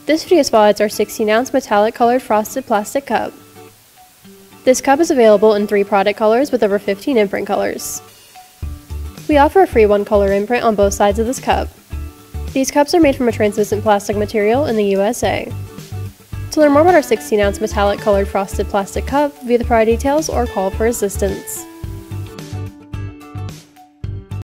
This video spotlights our 16-ounce metallic colored frosted plastic cup. This cup is available in 3 product colors with over 15 imprint colors. We offer a free 1-color imprint on both sides of this cup. These cups are made from a translucent plastic material in the USA. To learn more about our 16-ounce metallic colored frosted plastic cup, view the product details or call for assistance.